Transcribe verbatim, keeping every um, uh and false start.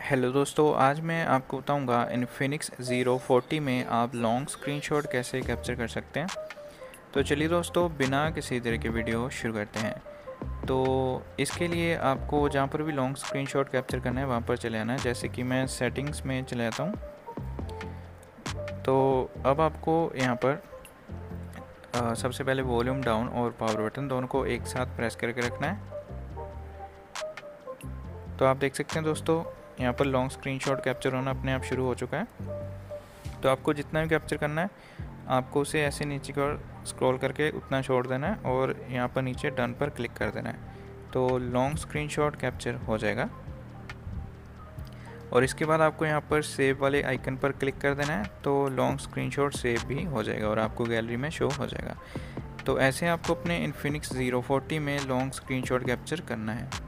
Hello दोस्तों, आज मैं आपको बताऊंगा इनफिनिक्स ज़ीरो फोर्टी में आप लॉन्ग स्क्रीनशॉट कैसे कैप्चर कर सकते हैं। तो चलिए दोस्तों, बिना किसी तरह के वीडियो शुरू करते हैं। तो इसके लिए आपको जहाँ पर भी लॉन्ग स्क्रीनशॉट कैप्चर करना है वहाँ पर चले आना है। जैसे कि मैं सेटिंग्स में चले जाता हूँ। तो अब आपको यहाँ पर आ, सबसे पहले वॉल्यूम डाउन और पावर बटन दोनों को एक साथ प्रेस करके रखना है। तो आप देख सकते हैं दोस्तों, यहाँ पर लॉन्ग स्क्रीनशॉट कैप्चर होना अपने आप शुरू हो चुका है। तो आपको जितना भी कैप्चर करना है, आपको उसे ऐसे नीचे की ओर स्क्रॉल करके उतना छोड़ देना है और यहाँ पर नीचे डन पर क्लिक कर देना है। तो लॉन्ग स्क्रीनशॉट कैप्चर हो जाएगा। और इसके बाद आपको यहाँ पर सेव वाले आइकन पर क्लिक कर देना है। तो लॉन्ग स्क्रीनशॉट सेव भी हो जाएगा और आपको गैलरी में शो हो जाएगा। तो ऐसे आपको अपने इनफिनिक्स ज़ीरो फोर्टी में लॉन्ग स्क्रीनशॉट कैप्चर करना है।